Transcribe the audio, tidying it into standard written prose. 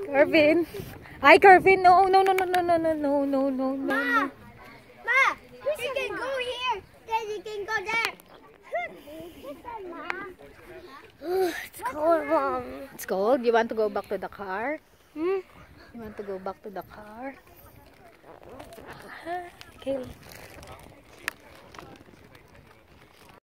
Carvin. Hi, Carvin. No, no, no, no, no, no, no, no, no, no, no. Ma, you can go here. Then you can go there. It's cold, Mom. It's cold. You want to go back to the car? Hmm? You want to go back to the car? Okay.